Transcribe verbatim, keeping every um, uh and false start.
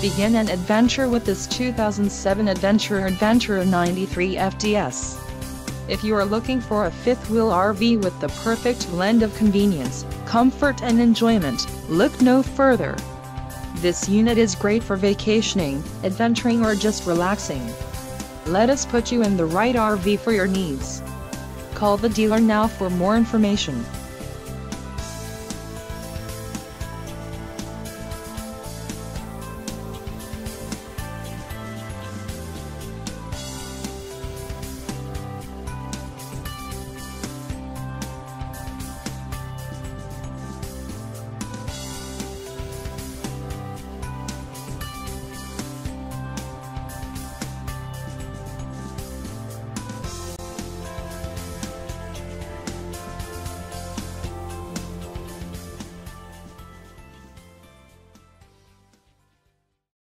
Begin an adventure with this two thousand seven Adventurer Adventurer ninety-three F T S. If you are looking for a fifth-wheel R V with the perfect blend of convenience, comfort and enjoyment, look no further. This unit is great for vacationing, adventuring or just relaxing. Let us put you in the right R V for your needs. Call the dealer now for more information.